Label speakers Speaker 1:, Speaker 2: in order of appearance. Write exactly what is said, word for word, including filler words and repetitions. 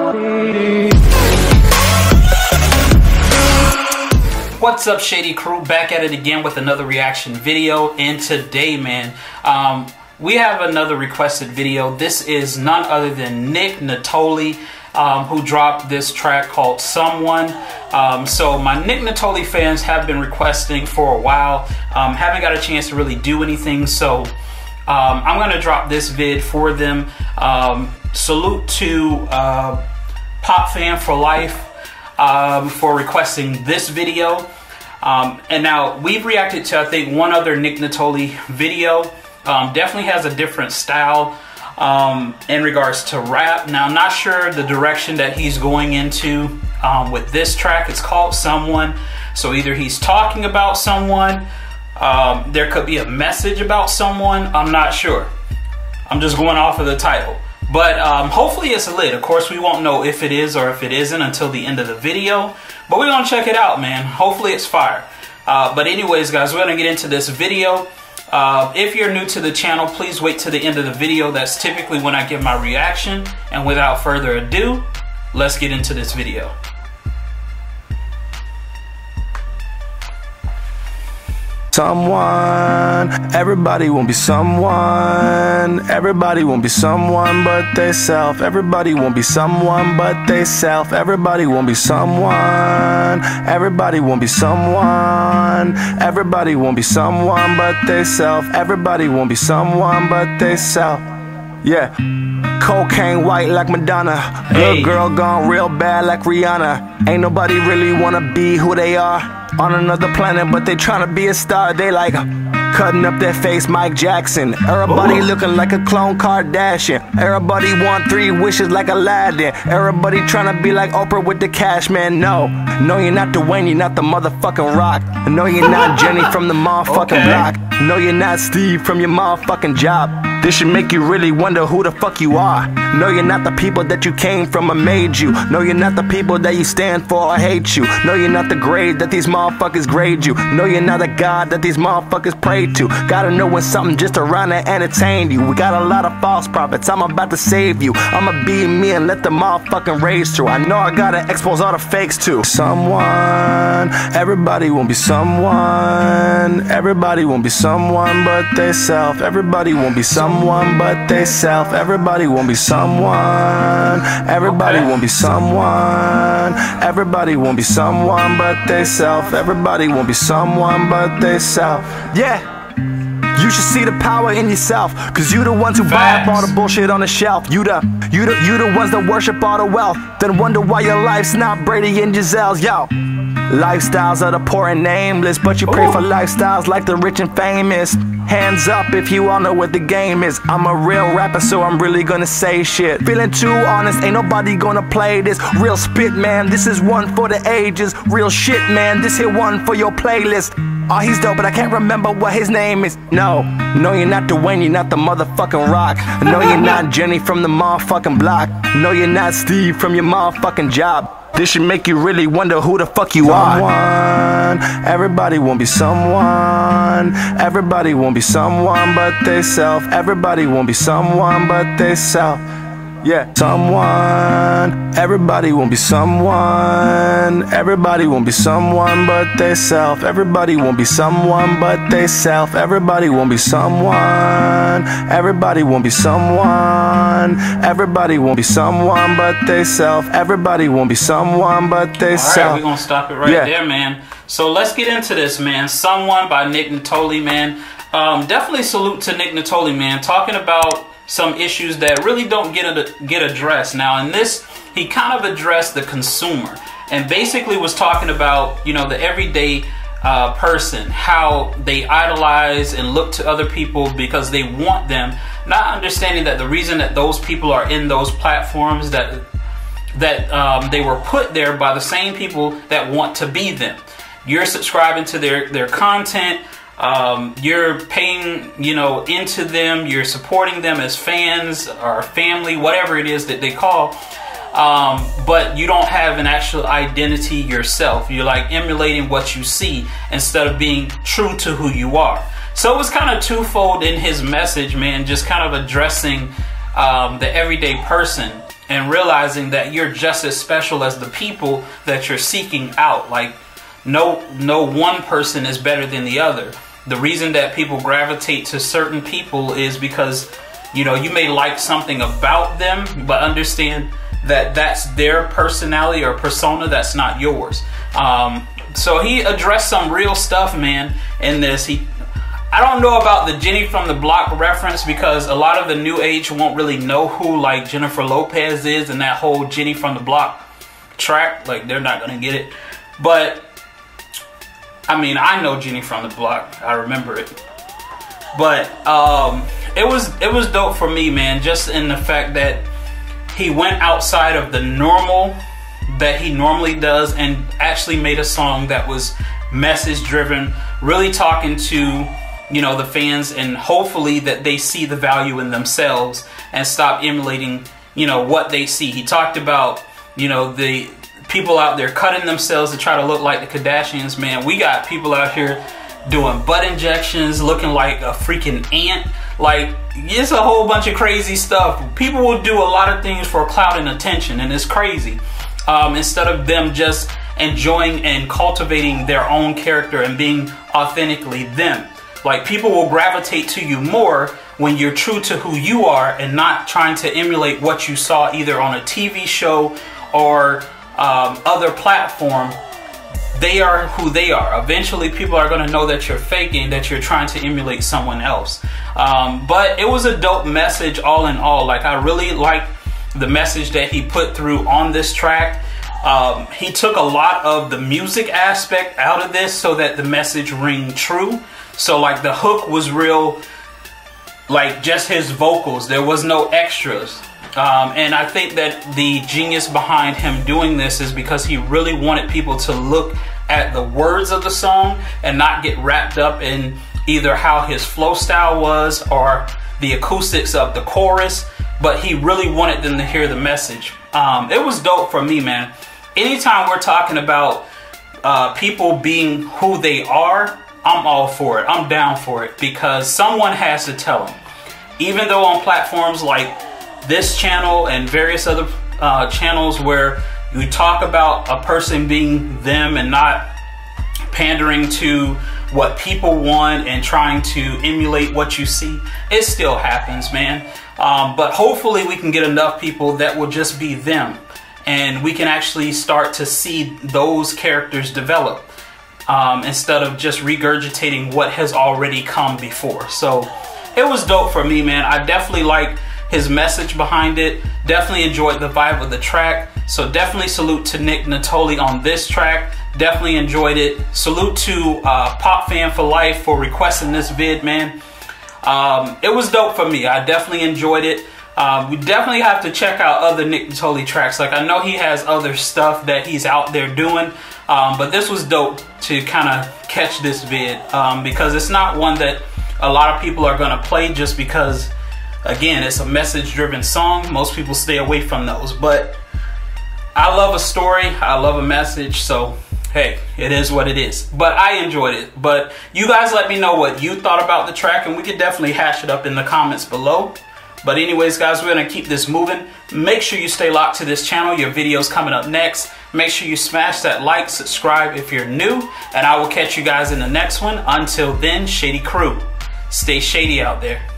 Speaker 1: What's up, Shady crew? Back at it again with another reaction video. And today, man, um, we have another requested video. This is none other than Nick Nitolli, um, who dropped this track called Someone. Um, so my Nick Nitolli fans have been requesting for a while. Um, haven't got a chance to really do anything, so um, I'm gonna drop this vid for them. Um, salute to uh, Pop Fan for Life um, for requesting this video. Um, and now we've reacted to, I think, one other Nick Nitolli video. Um, definitely has a different style um, in regards to rap. Now I'm not sure the direction that he's going into um, with this track. It's called Someone. So either he's talking about someone, um, there could be a message about someone. I'm not sure. I'm just going off of the title. But um, hopefully it's lit. Of course, we won't know if it is or if it isn't until the end of the video. But we're gonna check it out, man. Hopefully it's fire. Uh, but anyways, guys, we're gonna get into this video. Uh, if you're new to the channel, please wait to the end of the video. That's typically when I give my reaction. And without further ado, let's get into this video.
Speaker 2: Someone, everybody won't be someone. Everybody won't be someone but they self. Everybody won't be someone but they self. Everybody won't be someone. Everybody won't be someone. Everybody won't be someone but they self. Everybody won't be someone but they self. Yeah. Cocaine white like Madonna. Hey. Good girl gone real bad like Rihanna. Ain't nobody really wanna be who they are on another planet, but they tryna be a star. They like cutting up their face Mike Jackson. Everybody Ooh. Looking like a clone Kardashian. Everybody want three wishes like Aladdin. Everybody tryna be like Oprah with the cash, man. No, no, you're not Dwayne, you're not the motherfucking Rock. No, you're not Jenny from the motherfucking okay. block. No, you're not Steve from your motherfucking job. This should make you really wonder who the fuck you are. No, you're not the people that you came from or made you. No, you're not the people that you stand for or hate you. No, you're not the grade that these motherfuckers grade you. No, you're not a god that these motherfuckers pray to. Gotta know when something just around to entertain you. We got a lot of false prophets, I'm about to save you. I'ma be me and let the motherfucking raise through. I know I gotta expose all the fakes too. Someone, everybody won't be someone. Everybody won't be someone but they self. Everybody won't be someone. Someone but they self. Everybody won't be someone. Everybody won't be someone. Everybody won't be someone but they self. Everybody won't be someone but they self. Yeah. You should see the power in yourself, cause you the ones who buy up all the bullshit on the shelf. You the, you the, you the ones that worship all the wealth, then wonder why your life's not Brady and Giselle's. Yo, lifestyles are the poor and nameless, but you pray Ooh. For lifestyles like the rich and famous. Hands up if you all know what the game is. I'm a real rapper, so I'm really gonna say shit. Feeling too honest, ain't nobody gonna play this. Real spit, man, this is one for the ages. Real shit, man, this here one for your playlist. Oh, he's dope, but I can't remember what his name is. No, no, you're not Dwayne, you're not the motherfucking Rock. No, you're not Jenny from the motherfucking block. No, you're not Steve from your motherfucking job. This should make you really wonder who the fuck you someone. Are. Everybody won't be someone. Everybody won't be someone but they self. Everybody won't be someone but they self. Yeah, someone. Everybody won't be someone. Everybody won't be someone but they self. Everybody won't be someone but they self. Everybody won't be someone. Everybody won't be someone. Everybody won't be someone but they self. Everybody won't be someone but they self.
Speaker 1: Alright, we're gonna stop it right yeah. there, man. So let's get into this, man. Someone by Nick Nitolli, man. Um, definitely salute to Nick Nitolli, man. Talking about some issues that really don't get a, get addressed. Now in this, he kind of addressed the consumer and basically was talking about, you know, the everyday uh, person, how they idolize and look to other people because they want them, not understanding that the reason that those people are in those platforms, that that um, they were put there by the same people that want to be them. You're subscribing to their their content. Um, you're paying, you know, into them, you're supporting them as fans or family, whatever it is that they call, um, but you don't have an actual identity yourself. You're like emulating what you see instead of being true to who you are. So it was kind of twofold in his message, man, just kind of addressing um, the everyday person and realizing that you're just as special as the people that you're seeking out. Like, no, no one person is better than the other. The reason that people gravitate to certain people is because, you know, you may like something about them, but understand that that's their personality or persona, that's not yours. Um, so he addressed some real stuff, man, in this. He, I don't know about the Jenny from the Block reference, because a lot of the new age won't really know who like Jennifer Lopez is and that whole Jenny from the Block track. Like, they're not gonna get it. But I mean, I know Jenny from the Block. I remember it. But um, it was it was dope for me, man, just in the fact that he went outside of the normal that he normally does and actually made a song that was message driven, really talking to, you know, the fans, and hopefully that they see the value in themselves and stop emulating, you know, what they see. He talked about, you know, the people out there cutting themselves to try to look like the Kardashians. Man, we got people out here doing butt injections, looking like a freaking ant. Like, it's a whole bunch of crazy stuff. People will do a lot of things for clout and attention, and it's crazy. Um, instead of them just enjoying and cultivating their own character and being authentically them. Like, people will gravitate to you more when you're true to who you are and not trying to emulate what you saw either on a T V show or um, other platform. They are who they are. Eventually, people are going to know that you're faking, that you're trying to emulate someone else. Um, but it was a dope message all in all. Like, I really like the message that he put through on this track. Um, he took a lot of the music aspect out of this so that the message ring true. So like the hook was real, like just his vocals. There was no extras. Um, and I think that the genius behind him doing this is because he really wanted people to look at the words of the song and not get wrapped up in either how his flow style was or the acoustics of the chorus. But he really wanted them to hear the message. Um, it was dope for me, man. Anytime we're talking about uh, people being who they are, I'm all for it. I'm down for it because someone has to tell them. Even though on platforms like this channel and various other uh, channels where you talk about a person being them and not pandering to what people want and trying to emulate what you see, it still happens, man. Um, but hopefully we can get enough people that will just be them, and we can actually start to see those characters develop um, instead of just regurgitating what has already come before. So it was dope for me, man. I definitely like his message behind it. Definitely enjoyed the vibe of the track. So definitely salute to Nick Nitolli on this track. Definitely enjoyed it. Salute to uh, Pop Fan for Life for requesting this vid, man. Um, it was dope for me. I definitely enjoyed it. Uh, we definitely have to check out other Nick Nitolli tracks. Like, I know he has other stuff that he's out there doing, um, but this was dope to kind of catch this vid um, because it's not one that a lot of people are going to play just because, again, it's a message-driven song. Most people stay away from those, but I love a story. I love a message, so hey, it is what it is. But I enjoyed it. But you guys let me know what you thought about the track, and we could definitely hash it up in the comments below. But anyways, guys, we're going to keep this moving. Make sure you stay locked to this channel. Your video's coming up next. Make sure you smash that like, subscribe if you're new, and I will catch you guys in the next one. Until then, Shady Crew, stay shady out there.